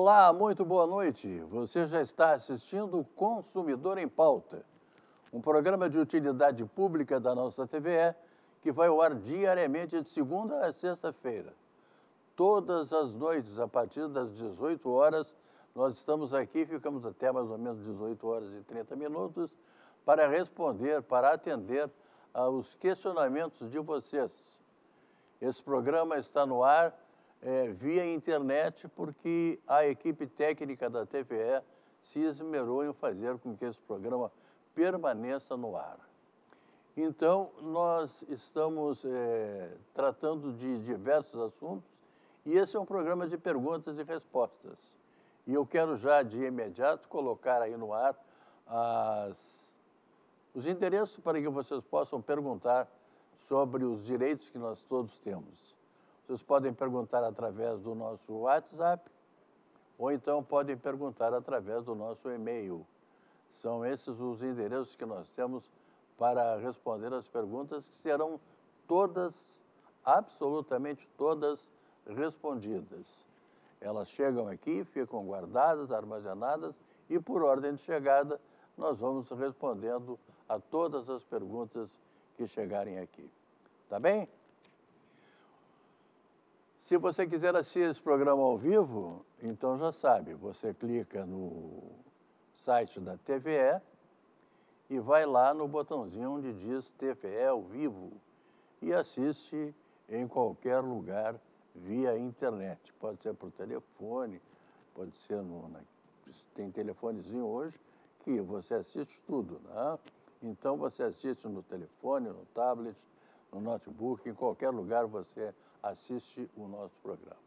Olá, muito boa noite. Você já está assistindo Consumidor em Pauta, um programa de utilidade pública da nossa TVE que vai ao ar diariamente de segunda a sexta-feira. Todas as noites, a partir das 18 horas, nós estamos aqui, ficamos até mais ou menos 18 horas e 30 minutos para responder, para atender aos questionamentos de vocês. Esse programa está no ar via internet porque a equipe técnica da TVE se esmerou em fazer com que esse programa permaneça no ar. Então, nós estamos tratando de diversos assuntos e esse é um programa de perguntas e respostas. E eu quero já, de imediato, colocar aí no ar os endereços para que vocês possam perguntar sobre os direitos que nós todos temos. Vocês podem perguntar através do nosso WhatsApp ou então podem perguntar através do nosso e-mail. São esses os endereços que nós temos para responder as perguntas que serão todas, absolutamente todas, respondidas. Elas chegam aqui, ficam guardadas, armazenadas e, por ordem de chegada, nós vamos respondendo a todas as perguntas que chegarem aqui. Tá bem? Se você quiser assistir esse programa ao vivo, então já sabe, você clica no site da TVE e vai lá no botãozinho onde diz TVE ao vivo e assiste em qualquer lugar via internet. Pode ser por telefone, pode ser tem telefonezinho hoje que você assiste tudo, né? Então você assiste no telefone, no tablet, no notebook, em qualquer lugar você assiste o nosso programa.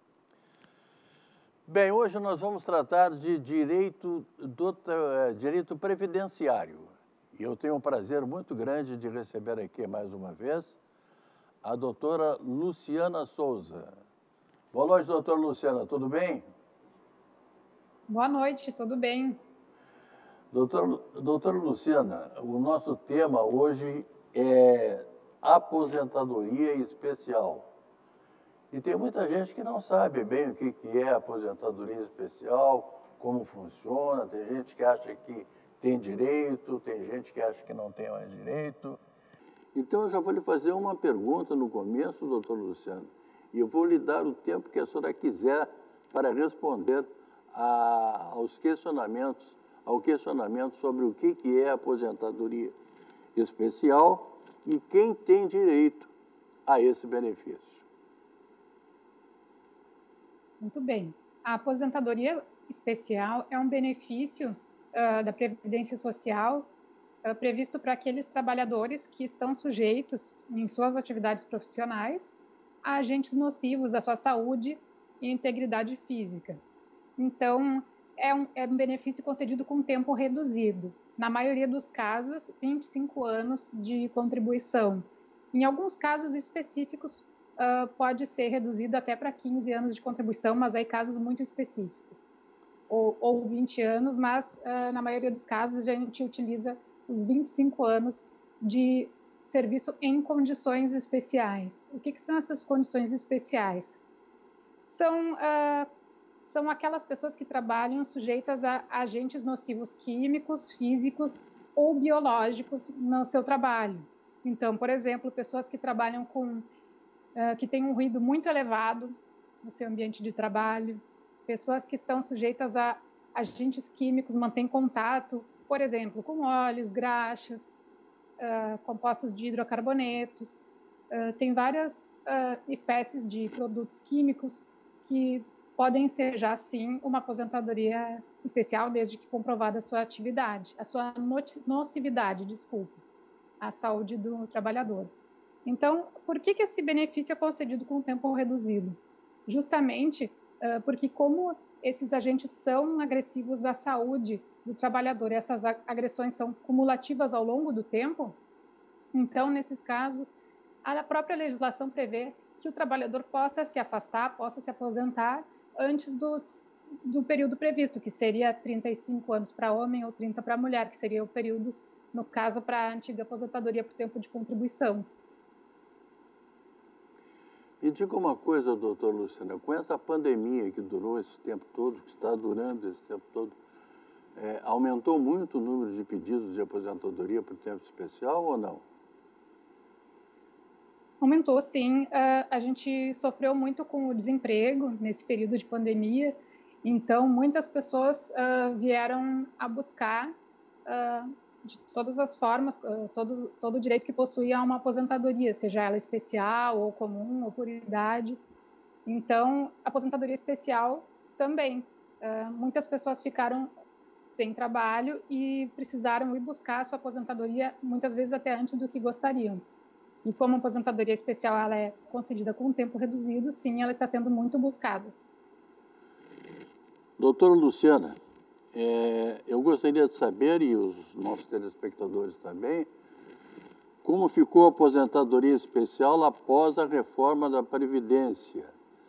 Bem, hoje nós vamos tratar de direito previdenciário. E eu tenho um prazer muito grande de receber aqui mais uma vez a doutora Luciana Souza. Boa noite, doutora Luciana, tudo bem? Boa noite, tudo bem. Doutora Luciana, o nosso tema hoje é aposentadoria especial. E tem muita gente que não sabe bem o que é aposentadoria especial, como funciona, tem gente que acha que tem direito, tem gente que acha que não tem mais direito. Então, eu já vou lhe fazer uma pergunta no começo, doutor Luciano, e eu vou lhe dar o tempo que a senhora quiser para responder ao questionamento sobre o que é aposentadoria especial e quem tem direito a esse benefício. Muito bem. A aposentadoria especial é um benefício da Previdência Social previsto para aqueles trabalhadores que estão sujeitos, em suas atividades profissionais, a agentes nocivos à sua saúde e integridade física. Então, é um benefício concedido com tempo reduzido. Na maioria dos casos, 25 anos de contribuição. Em alguns casos específicos, pode ser reduzido até para 15 anos de contribuição, mas aí casos muito específicos. Ou 20 anos, mas na maioria dos casos a gente utiliza os 25 anos de serviço em condições especiais. O que são essas condições especiais? São aquelas pessoas que trabalham sujeitas a agentes nocivos químicos, físicos ou biológicos no seu trabalho. Então, por exemplo, pessoas que trabalham que têm um ruído muito elevado no seu ambiente de trabalho, pessoas que estão sujeitas a agentes químicos, mantêm contato, por exemplo, com óleos, graxas, compostos de hidrocarbonetos. Tem várias espécies de produtos químicos que podem ser já, sim, uma aposentadoria especial, desde que comprovada a sua atividade, a sua nocividade, à saúde do trabalhador. Então, por que esse benefício é concedido com tempo reduzido? Justamente porque, como esses agentes são agressivos à saúde do trabalhador, essas agressões são cumulativas ao longo do tempo, então, nesses casos, a própria legislação prevê que o trabalhador possa se afastar, possa se aposentar antes do período previsto, que seria 35 anos para homem ou 30 para mulher, que seria o período, no caso, para a antiga aposentadoria por tempo de contribuição. E diga uma coisa, doutor Luciano, com essa pandemia que durou esse tempo todo, que está durando esse tempo todo, aumentou muito o número de pedidos de aposentadoria por tempo especial ou não? Aumentou, sim. A gente sofreu muito com o desemprego nesse período de pandemia, então muitas pessoas vieram a buscar, de todas as formas, todo o direito que possuía a uma aposentadoria, seja ela especial ou comum ou por idade. Então, a aposentadoria especial também. Muitas pessoas ficaram sem trabalho e precisaram ir buscar a sua aposentadoria, muitas vezes até antes do que gostariam. E como a aposentadoria especial ela é concedida com um tempo reduzido, sim, ela está sendo muito buscada. Doutora Luciana, eu gostaria de saber, e os nossos telespectadores também, como ficou a aposentadoria especial após a reforma da Previdência.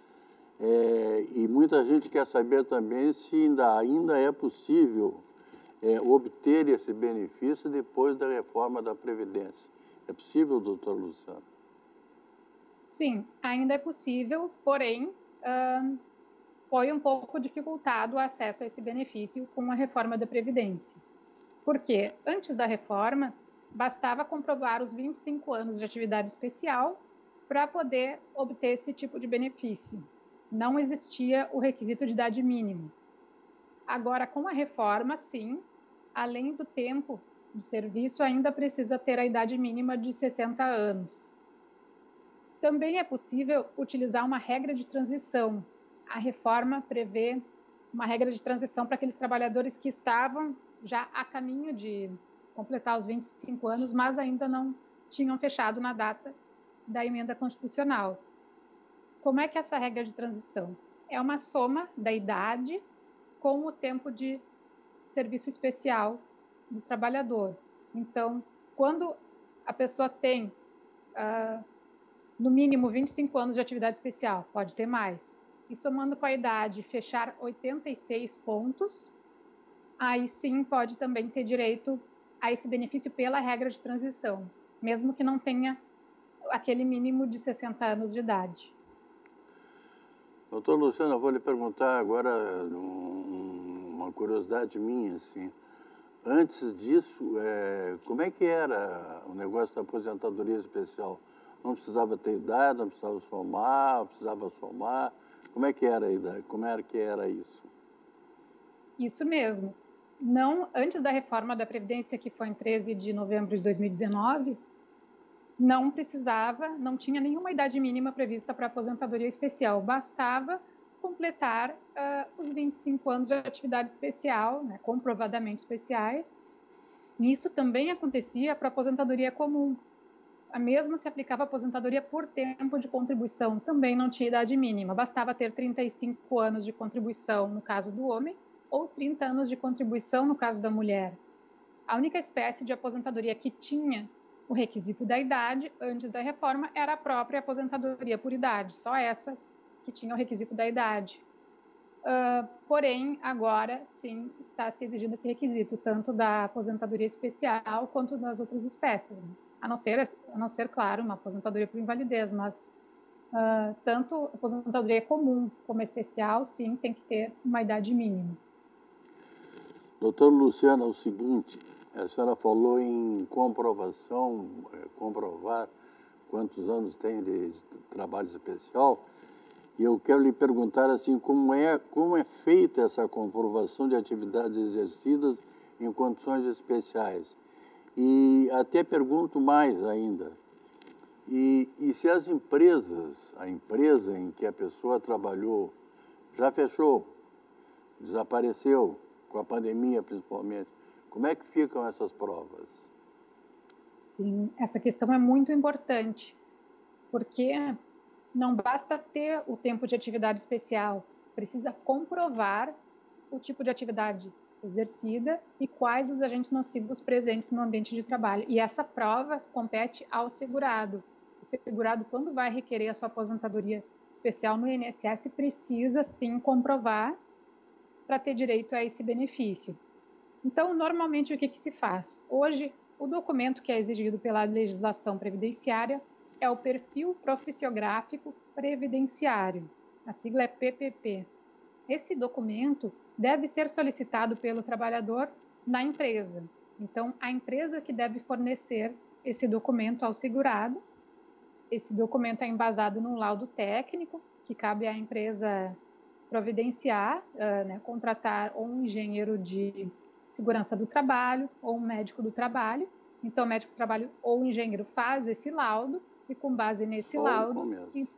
E muita gente quer saber também se ainda é possível obter esse benefício depois da reforma da Previdência. É possível, doutor Luciano? Sim, ainda é possível, porém, foi um pouco dificultado o acesso a esse benefício com a reforma da Previdência. Porque antes da reforma, bastava comprovar os 25 anos de atividade especial para poder obter esse tipo de benefício. Não existia o requisito de idade mínima. Agora, com a reforma, sim, além do tempo de serviço, ainda precisa ter a idade mínima de 60 anos. Também é possível utilizar uma regra de transição. A reforma prevê uma regra de transição para aqueles trabalhadores que estavam já a caminho de completar os 25 anos, mas ainda não tinham fechado na data da emenda constitucional. Como é que é essa regra de transição? É uma soma da idade com o tempo de serviço especial do trabalhador. Então, quando a pessoa tem, no mínimo, 25 anos de atividade especial, pode ter mais, e somando com a idade, fechar 86 pontos, aí sim pode também ter direito a esse benefício pela regra de transição, mesmo que não tenha aquele mínimo de 60 anos de idade. Doutor Luciano, eu vou lhe perguntar agora uma curiosidade minha, assim. Antes disso, como é que era o negócio da aposentadoria especial? Não precisava ter idade, não precisava somar? Como é que era a idade? Como era que era isso? Isso mesmo. Não, antes da reforma da Previdência, que foi em 13 de novembro de 2019, não precisava, não tinha nenhuma idade mínima prevista para aposentadoria especial. Bastava completar os 25 anos de atividade especial, né, comprovadamente especiais. Isso também acontecia para aposentadoria comum. A mesma se aplicava à aposentadoria por tempo de contribuição, também não tinha idade mínima. Bastava ter 35 anos de contribuição no caso do homem ou 30 anos de contribuição no caso da mulher. A única espécie de aposentadoria que tinha o requisito da idade antes da reforma era a própria aposentadoria por idade, só essa que tinha o requisito da idade. Porém, agora sim está se exigindo esse requisito, tanto da aposentadoria especial quanto das outras espécies, né? A não ser, claro, uma aposentadoria por invalidez, mas tanto a aposentadoria comum como a especial, sim, tem que ter uma idade mínima. Doutor Luciano, é o seguinte, a senhora falou em comprovação, comprovar quantos anos tem de trabalho especial, e eu quero lhe perguntar assim, como é feita essa comprovação de atividades exercidas em condições especiais? E até pergunto mais ainda, e se as empresas, a empresa em que a pessoa trabalhou, já fechou, desapareceu, com a pandemia principalmente, como é que ficam essas provas? Sim, essa questão é muito importante, porque não basta ter o tempo de atividade especial, precisa comprovar o tipo de atividade exercida e quais os agentes nocivos presentes no ambiente de trabalho. E essa prova compete ao segurado. O segurado, quando vai requerer a sua aposentadoria especial no INSS, precisa sim comprovar para ter direito a esse benefício. Então, normalmente, o que se faz? Hoje, o documento que é exigido pela legislação previdenciária é o Perfil Profissiográfico Previdenciário. A sigla é PPP. Esse documento deve ser solicitado pelo trabalhador na empresa. Então, a empresa que deve fornecer esse documento ao segurado. Esse documento é embasado num laudo técnico, que cabe à empresa providenciar, contratar ou um engenheiro de segurança do trabalho ou um médico do trabalho. Então, o médico do trabalho ou o engenheiro faz esse laudo e, com base nesse laudo,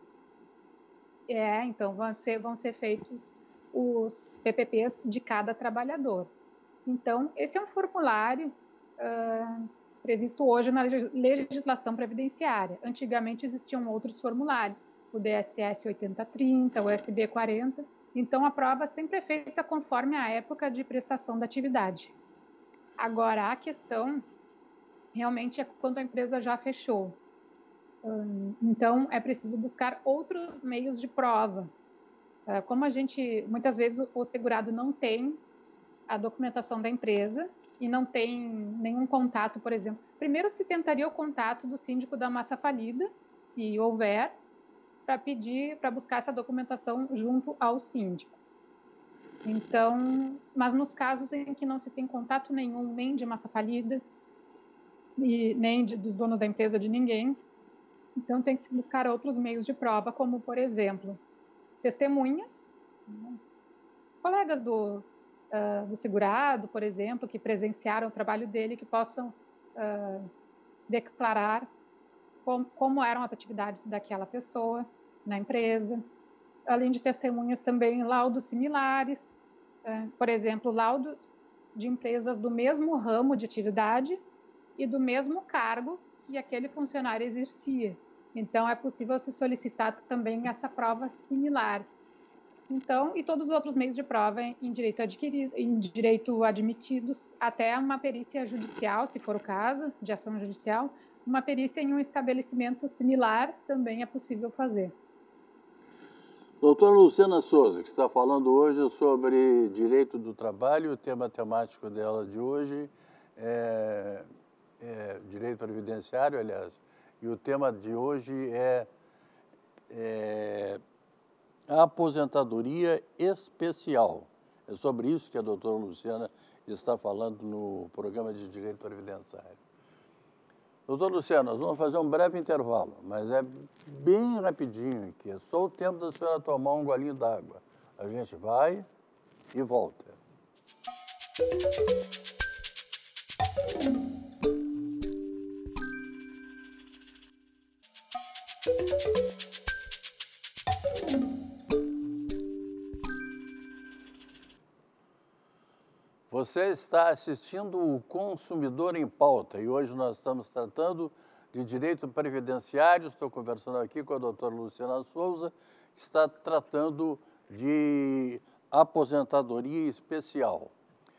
então vão ser feitos os PPPs de cada trabalhador. Então, esse é um formulário previsto hoje na legislação previdenciária. Antigamente existiam outros formulários, o DSS 8030, o SB 40. Então, a prova sempre é feita conforme a época de prestação da atividade. Agora, a questão realmente é quando a empresa já fechou. Então, é preciso buscar outros meios de prova. Como muitas vezes o segurado não tem a documentação da empresa e não tem nenhum contato, por exemplo. Primeiro se tentaria o contato do síndico da massa falida, se houver, para buscar essa documentação junto ao síndico. Então, mas nos casos em que não se tem contato nenhum, nem de massa falida, e nem dos donos da empresa, de ninguém, então tem que se buscar outros meios de prova, como, por exemplo, testemunhas, colegas do segurado, por exemplo, que presenciaram o trabalho dele, que possam declarar como eram as atividades daquela pessoa na empresa. Além de testemunhas, também laudos similares, por exemplo, laudos de empresas do mesmo ramo de atividade e do mesmo cargo que aquele funcionário exercia. Então, é possível se solicitar também essa prova similar. Então, e todos os outros meios de prova em direito adquirido, em direito admitidos, até uma perícia judicial, se for o caso, de ação judicial, uma perícia em um estabelecimento similar também é possível fazer. Doutora Luciana Souza, que está falando hoje sobre direito do trabalho, o tema temático dela de hoje é direito previdenciário, aliás, e o tema de hoje é a aposentadoria especial. É sobre isso que a doutora Luciana está falando no programa de direito previdenciário. Doutor Luciano, nós vamos fazer um breve intervalo, mas é bem rapidinho aqui, é só o tempo da senhora tomar um golinho d'água. A gente vai e volta. Você está assistindo o Consumidor em Pauta e hoje nós estamos tratando de direito previdenciário. Estou conversando aqui com a doutora Luciana Souza, que está tratando de aposentadoria especial.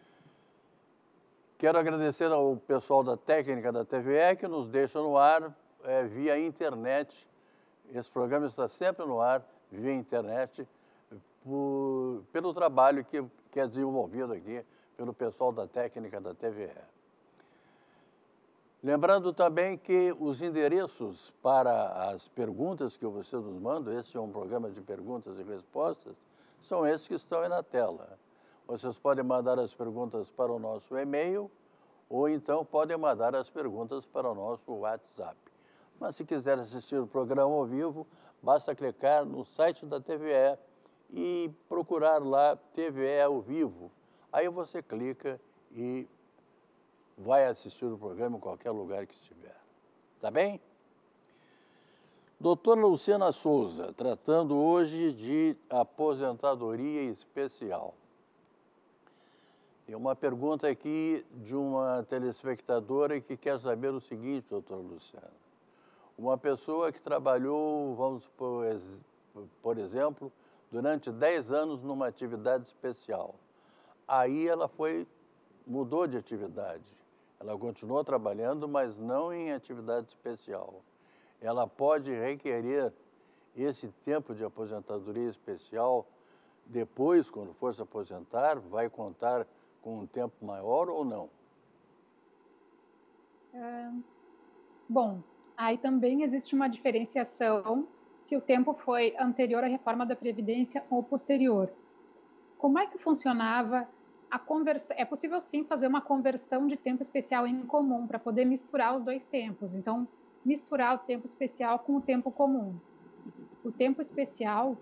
Quero agradecer ao pessoal da técnica da TVE que nos deixa no ar via internet. Esse programa está sempre no ar via internet pelo trabalho que é desenvolvido aqui pelo pessoal da técnica da TVE. Lembrando também que os endereços para as perguntas que vocês nos mandam, esse é um programa de perguntas e respostas, são esses que estão aí na tela. Vocês podem mandar as perguntas para o nosso e-mail ou então podem mandar as perguntas para o nosso WhatsApp. Mas se quiser assistir o programa ao vivo, basta clicar no site da TVE e procurar lá TVE ao vivo. Aí você clica e vai assistir o programa em qualquer lugar que estiver. Tá bem? Doutora Luciana Souza, tratando hoje de aposentadoria especial. Tem uma pergunta aqui de uma telespectadora que quer saber o seguinte, doutora Luciana. Uma pessoa que trabalhou, vamos por exemplo, durante 10 anos numa atividade especial. Aí ela mudou de atividade. Ela continuou trabalhando, mas não em atividade especial. Ela pode requerer esse tempo de aposentadoria especial depois, quando for se aposentar, vai contar com um tempo maior ou não? Bom, Aí também existe uma diferenciação se o tempo foi anterior à reforma da Previdência ou posterior. Como é que funcionava a conversão? É possível sim fazer uma conversão de tempo especial em comum para poder misturar os dois tempos. Então, misturar o tempo especial com o tempo comum. O tempo especial,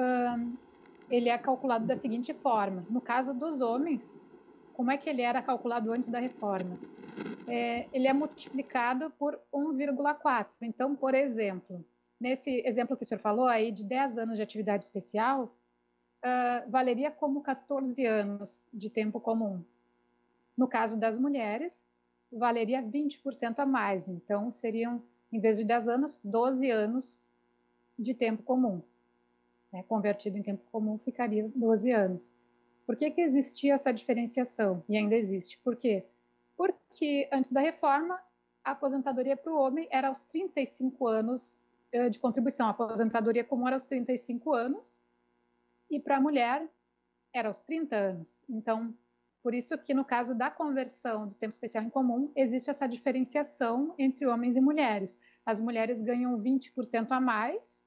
ele é calculado da seguinte forma. No caso dos homens, como é que ele era calculado antes da reforma? Ele é multiplicado por 1,4. Então, por exemplo, nesse exemplo que o senhor falou aí de 10 anos de atividade especial, valeria como 14 anos de tempo comum. No caso das mulheres, valeria 20% a mais. Então, seriam, em vez de 10 anos, 12 anos de tempo comum. Convertido em tempo comum, ficaria 12 anos. Por que existia essa diferenciação? E ainda existe. Por quê? Porque antes da reforma, a aposentadoria para o homem era aos 35 anos de contribuição. A aposentadoria comum era aos 35 anos e para a mulher era aos 30 anos. Então, por isso que no caso da conversão do tempo especial em comum, existe essa diferenciação entre homens e mulheres. As mulheres ganham 20% a mais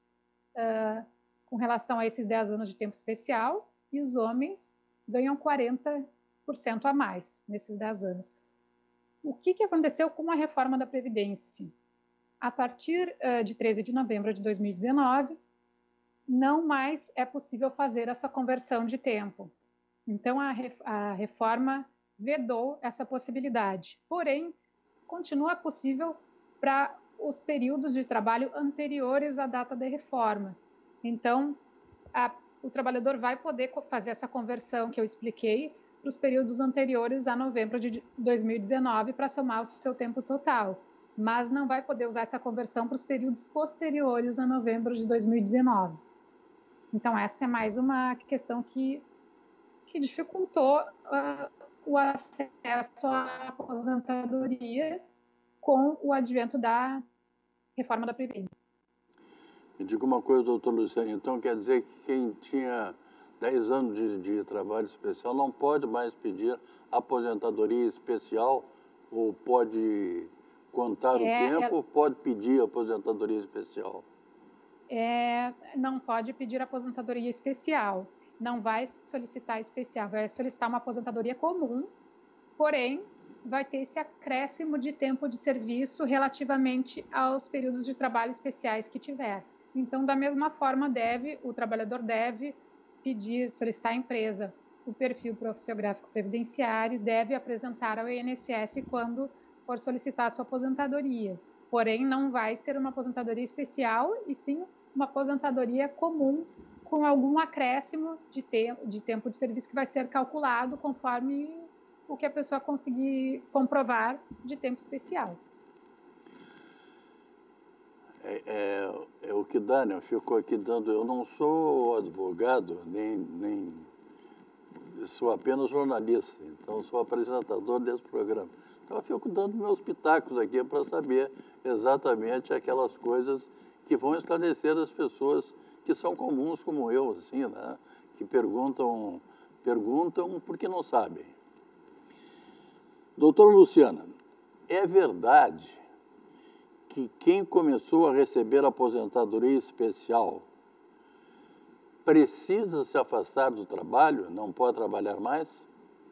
com relação a esses 10 anos de tempo especial e os homens ganham 40% a mais nesses 10 anos. O que aconteceu com a reforma da Previdência? A partir de 13 de novembro de 2019, não mais é possível fazer essa conversão de tempo. Então, a reforma vedou essa possibilidade. Porém, continua possível para os períodos de trabalho anteriores à data da reforma. Então, o trabalhador vai poder fazer essa conversão que eu expliquei para os períodos anteriores a novembro de 2019 para somar o seu tempo total, mas não vai poder usar essa conversão para os períodos posteriores a novembro de 2019. Então, essa é mais uma questão que dificultou o acesso à aposentadoria com o advento da reforma da Previdência. Me diga uma coisa, doutor Luciano, então quer dizer que quem tinha 10 anos de trabalho especial não pode mais pedir aposentadoria especial ou pode contar o tempo, pode pedir aposentadoria especial? Não pode pedir aposentadoria especial, não vai solicitar especial, vai solicitar uma aposentadoria comum, porém vai ter esse acréscimo de tempo de serviço relativamente aos períodos de trabalho especiais que tiver. Então, da mesma forma, o trabalhador deve solicitar à empresa o perfil profissiográfico previdenciário, deve apresentar ao INSS quando for solicitar a sua aposentadoria. Porém, não vai ser uma aposentadoria especial, e sim uma aposentadoria comum, com algum acréscimo de tempo de serviço que vai ser calculado conforme o que a pessoa conseguir comprovar de tempo especial. É o que dá, né? Eu fico aqui dando... Eu não sou advogado, nem sou apenas jornalista, então sou apresentador desse programa. Então eu fico dando meus pitacos aqui para saber exatamente aquelas coisas que vão esclarecer as pessoas que são comuns como eu, assim, né? Que perguntam porque não sabem. Doutor Luciana, é verdade que quem começou a receber aposentadoria especial precisa se afastar do trabalho, não pode trabalhar mais?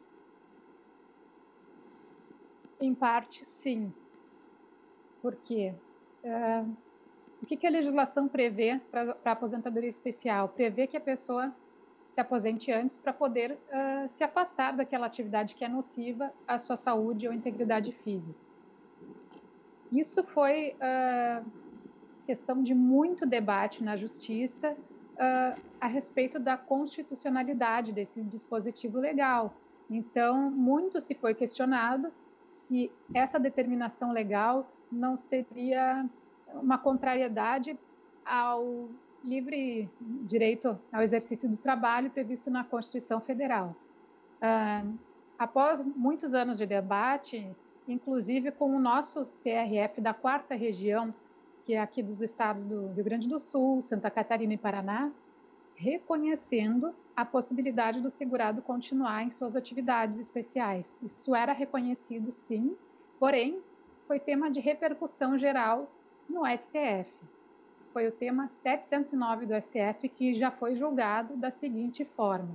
Em parte, sim. Por quê? O que a legislação prevê para a aposentadoria especial? Prevê que a pessoa se aposente antes para poder se afastar daquela atividade que é nociva à sua saúde ou integridade física. Isso foi questão de muito debate na Justiça a respeito da constitucionalidade desse dispositivo legal. Então, muito se foi questionado se essa determinação legal não seria uma contrariedade ao livre direito ao exercício do trabalho previsto na Constituição Federal. Após muitos anos de debate, inclusive com o nosso TRF da 4ª Região, que é aqui dos estados do Rio Grande do Sul, Santa Catarina e Paraná, reconhecendo a possibilidade do segurado continuar em suas atividades especiais. Isso era reconhecido, sim, porém, foi tema de repercussão geral no STF. Foi o tema 709 do STF que já foi julgado da seguinte forma: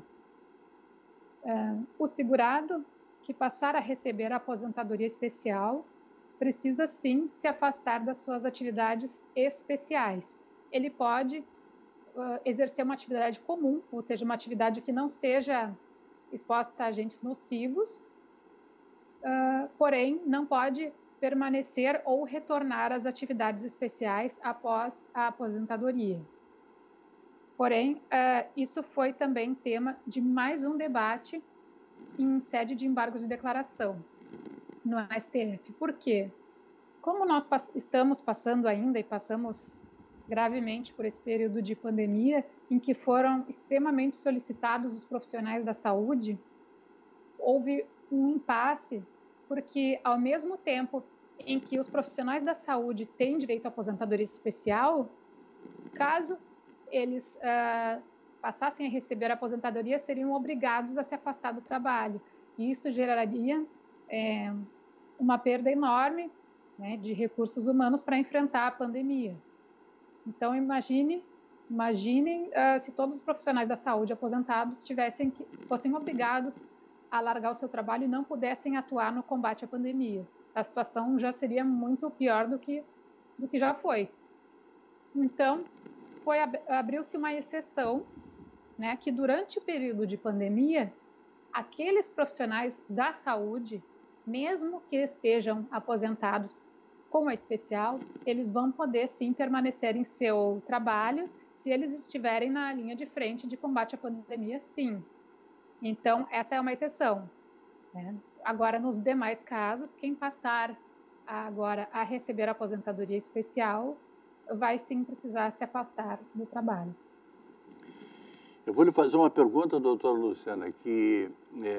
o segurado que passar a receber a aposentadoria especial precisa sim se afastar das suas atividades especiais. Ele pode exercer uma atividade comum, ou seja, uma atividade que não seja exposta a agentes nocivos, porém não pode permanecer ou retornar às atividades especiais após a aposentadoria. Porém, isso foi também tema de mais um debate em sede de embargos de declaração no STF. Por quê? Como nós estamos passando ainda e passamos gravemente por esse período de pandemia, em que foram extremamente solicitados os profissionais da saúde, houve um impasse, porque ao mesmo tempo em que os profissionais da saúde têm direito à aposentadoria especial, caso eles passassem a receber a aposentadoria, seriam obrigados a se afastar do trabalho. E isso geraria uma perda enorme, né, de recursos humanos para enfrentar a pandemia. Então, imaginem se todos os profissionais da saúde aposentados fossem obrigados a largar o seu trabalho e não pudessem atuar no combate à pandemia. A situação já seria muito pior do que já foi. Então, abriu-se uma exceção, né, que durante o período de pandemia, aqueles profissionais da saúde, mesmo que estejam aposentados com a especial, eles vão poder sim permanecer em seu trabalho se eles estiverem na linha de frente de combate à pandemia, sim. Então, essa é uma exceção, né? Agora, nos demais casos, quem passar agora a receber a aposentadoria especial vai sim precisar se afastar do trabalho. Eu vou lhe fazer uma pergunta, doutora Luciana, que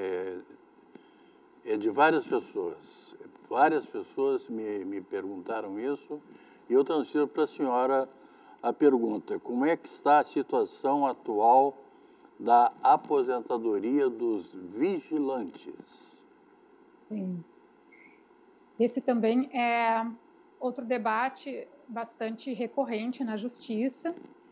é de várias pessoas. Várias pessoas me perguntaram isso e eu transfiro para a senhora a pergunta: como é que está a situação atual da aposentadoria dos vigilantes? Sim. Esse também é outro debate bastante recorrente na Justiça,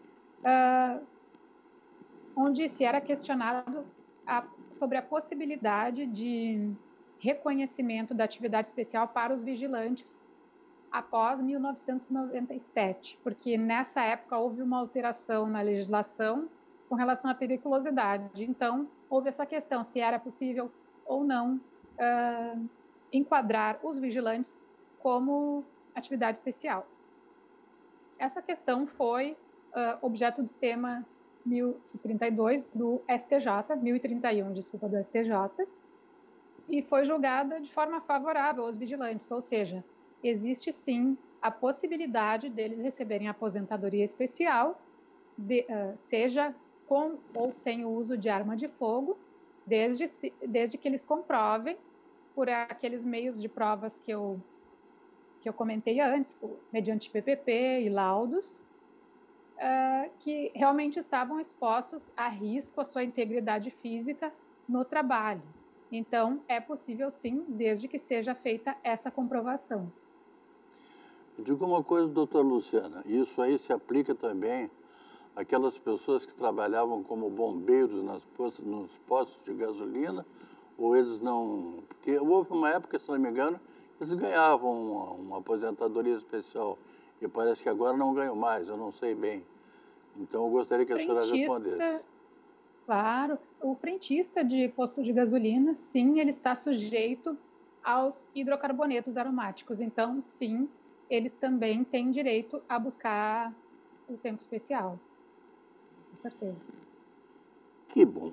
onde se era questionado sobre a possibilidade de reconhecimento da atividade especial para os vigilantes após 1997, porque nessa época houve uma alteração na legislação com relação à periculosidade. Então, houve essa questão se era possível ou não enquadrar os vigilantes como atividade especial. Essa questão foi objeto do tema 1032 do STJ, 1031, desculpa, do STJ, e foi julgada de forma favorável aos vigilantes, ou seja, existe sim a possibilidade deles receberem aposentadoria especial, seja com ou sem o uso de arma de fogo, desde que eles comprovem, por aqueles meios de provas que eu comentei antes, mediante PPP e laudos, que realmente estavam expostos a risco à sua integridade física no trabalho. Então, é possível sim, desde que seja feita essa comprovação. Diga uma coisa, doutora Luciana, isso aí se aplica também àquelas pessoas que trabalhavam como bombeiros nos postos de gasolina, ou eles não... Porque houve uma época, se não me engano, eles ganhavam uma aposentadoria especial, e parece que agora não ganham mais, eu não sei bem. Então, eu gostaria que a senhora respondesse. Claro, o frentista de posto de gasolina, sim, ele está sujeito aos hidrocarbonetos aromáticos. Então, sim, eles também têm direito a buscar o tempo especial. Com certeza. Que bom.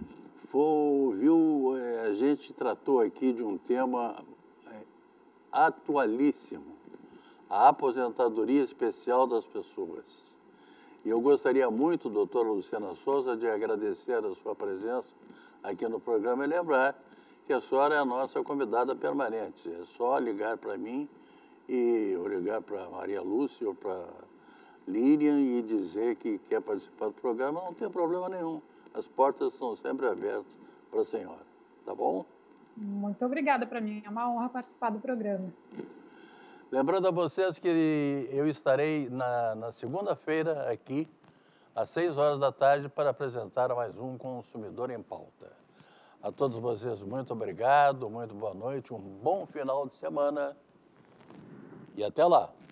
Viu, a gente tratou aqui de um tema atualíssimo, a aposentadoria especial das pessoas. E eu gostaria muito, doutora Luciana Souza, de agradecer a sua presença aqui no programa e lembrar que a senhora é a nossa convidada permanente. É só ligar para mim ou ligar para Maria Lúcia ou para Lilian e dizer que quer participar do programa. Não tem problema nenhum. As portas são sempre abertas para a senhora. Tá bom? Muito obrigada, para mim é uma honra participar do programa. Lembrando a vocês que eu estarei na segunda-feira aqui, às 6 horas da tarde, para apresentar mais um Consumidor em Pauta. A todos vocês, muito obrigado, muito boa noite, um bom final de semana e até lá.